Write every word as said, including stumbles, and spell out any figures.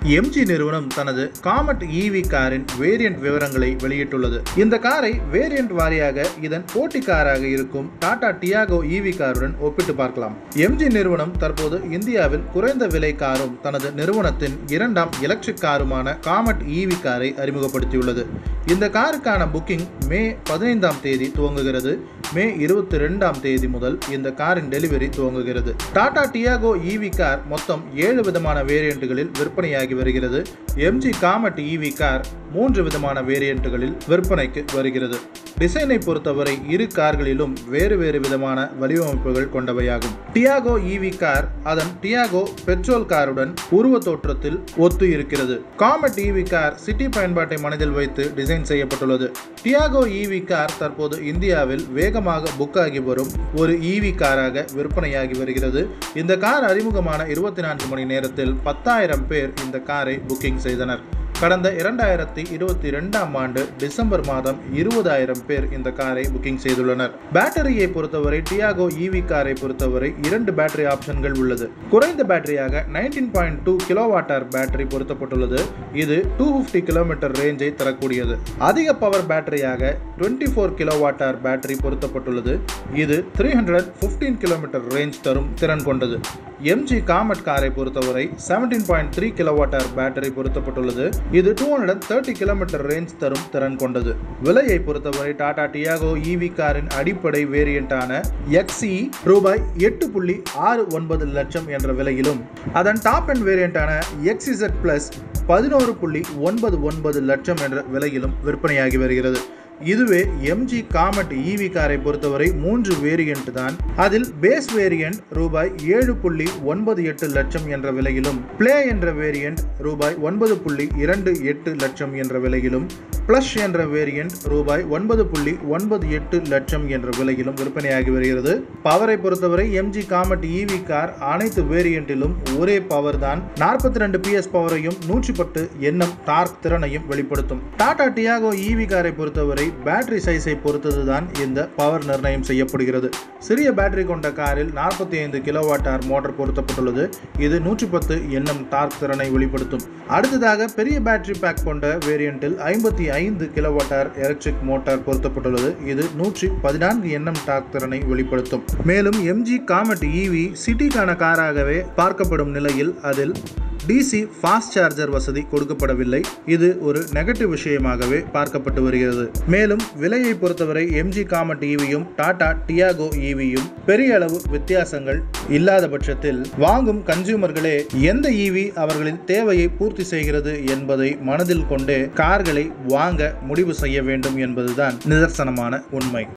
MG நிறுவனம் தனது Comet EV காரின் வேரியன்ட் விவரங்களை வெளியிட்டுள்ளது. இந்த காரை வேரியன்ட் வாரியாக இதன் போட்டி காராக இருக்கும் டாடா டியாகோ ஈவி காருடன் ஒப்பிட்டு பார்க்கலாம். எம்ஜி நிறுவனம் தற்போது இந்தியாவில் குறைந்த விலை காரும் தனது நிறுவனத்தின் இரண்டாம் எலக்ட்ரிக் காருமான காமெட் ஈவி காரை அறிமுகப்படுத்தியுள்ளது. இந்த காருக்கான புக்கிங் மே பதினைந்தாம் தேதி துவங்குகிறது. மே இருபத்தி இரண்டாம் தேதி முதல் இந்த காரின் டெலிவரி துவங்குகிறது. டாடா டியாகோ ஈவி கார் மொத்தம் ஏழு விதமான வேரியன்ட்டுகளில் விற்பனையாகி வருகிறது. எம்ஜி காமெட் ஈவி கார் மூன்று விதமான வேரியன்ட்டுகளில் விற்பனைக்கு வருகிறது. டிசைனை பொறுத்தவரை இரு கார்களிலும் வேறு வேறு விதமான வடிவமைப்புகள் கொண்டவையாகும். டியாகோ ஈவி கார் அதன் டியாகோ பெட்ரோல் காருடன் உருவ தோற்றத்தில் ஒத்து இருக்கிறது. காமெட் ஈவி கார் சிட்டி பயன்பாட்டை மனதில் வைத்து டிசைன் செய்யப்பட்டுள்ளது. டியாகோ ஈவி கார் தற்போது இந்தியாவில் வேகமாக புக் ஆகி வரும் ஒரு ஈவி காராக விற்பனையாகி வருகிறது. இந்த கார் அறிமுகமான இருபத்தி நான்கு மணி நேரத்தில் பத்தாயிரம் பேர் இந்த காரை புக்கிங் செய்தனர். கடந்த இரண்டாயிரத்தி இருபத்தி இரண்டாம் ஆண்டு டிசம்பர் மாதம் இருபதாயிரம் பேர் இந்த காரை புக்கிங் செய்துள்ளனர். பேட்டரியை பொறுத்தவரை டியாகோ ஈவி காரை பொறுத்தவரை இரண்டு பேட்டரி ஆப்ஷன்கள் உள்ளது. குறைந்த பேட்டரியாக nineteen point two kilowatt hour battery பொருத்தப்பட்டுள்ளது. இது டூ பிப்டி கிலோமீட்டர் ரேஞ்சை தரக்கூடியது. அதிக பவர் பேட்டரியாக twenty four kilowatt hour battery பொருத்தப்பட்டுள்ளது. இது three hundred fifteen kilometre range தரும் திறன் கொண்டது. எம்ஜி காமெட் காரை பொறுத்தவரை seventeen point three kilowatt hour battery பொருத்தப்பட்டுள்ளது. இது two hundred thirty kilometre range தரும் திறன் கொண்டது. விலையை பொறுத்தவரை டாடா டியாகோ ஈவி காரின் அடிப்படை வேரியண்டான எக்ஸ்இ ரூபாய் எட்டு புள்ளி ஆறு ஒன்பது லட்சம் என்ற விலையிலும், அதன் டாப் அண்ட் வேரியண்டான எக்ஸ்இசட் பிளஸ் பதினோரு புள்ளி ஒன்பது ஒன்பது லட்சம் என்ற விலையிலும் விற்பனையாகி வருகிறது. இதுவே எம்ஜி காமெட் ஈவி காரை பொறுத்தவரை மூன்று வேரியன்ட் தான். அதில் பேஸ் வேரியன்ட் ரூபாய் ஏழு புள்ளி ஒன்பது எட்டு லட்சம் என்ற விலையிலும், பிளே என்ற வேரியன்ட் ரூபாய் ஒன்பது புள்ளி இரண்டு எட்டு லட்சம் என்ற விலையிலும், பிளஸ் என்ற வேரியன்ட் ரூபாய் ஒன்பது புள்ளி ஒன்பது எட்டு லட்சம் என்ற விலையிலும் விற்பனையாகி வருகிறது. பவரை பொறுத்தவரை எம்ஜி காமெட் ஈவி கார் அனைத்து வேரியன்ட்டிலும் ஒரே பவர் தான். நாற்பத்தி ரெண்டு பிஎஸ் பவரையும் நூற்றி பத்து என்எம் டார்க் திறனையும் வெளிப்படுத்தும். டாடா டியாகோ ஈவி காரை பொறுத்தவரை பேட்டரி சைஸை பொறுத்ததுதான் இந்த பவர் நிர்ணயம் செய்யப்படுகிறது. சிறிய பேட்டரி கொண்ட காரில் நாற்பத்தி ஐந்து கிலோவாட் ஹவர் மோட்டார் பொருத்தப்பட்டுள்ளது. இது நூற்றி பத்து என்எம் டார்க் திறனை வெளிப்படுத்தும். அடுத்ததாக பெரிய பேட்டரி பேக் கொண்ட வேரியன்ட்டில் ஐம்பத்தி ஐந்து கிலோவாட் ஹவர் எலக்ட்ரிக் மோட்டார் பொருத்தப்பட்டுள்ளது. இது நூற்றி பதினான்கு என்எம் டார்க் திறனை வெளிப்படுத்தும். மேலும் எம்ஜி காமெட் ஈவி சிட்டிக்கான காராகவே பார்க்கப்படும் நிலையில் அதில் டிசி ஃபாஸ்ட் சார்ஜர் வசதி கொடுக்கப்படவில்லை. இது ஒரு நெகட்டிவ் விஷயமாகவே பார்க்கப்பட்டு வருகிறது. மேலும் விலையை பொறுத்தவரை எம்ஜி காமெட் ஈவியும் டாடா டியாகோ ஈவியும் பெரிய அளவு வித்தியாசங்கள் இல்லாத பட்சத்தில் வாங்கும் கன்சியூமர்களே எந்த ஈவி அவர்களின் தேவையை பூர்த்தி செய்கிறது என்பதை மனதில் கொண்டே கார்களை வாங்க முடிவு செய்ய வேண்டும் என்பதுதான் நிதர்சனமான உண்மை.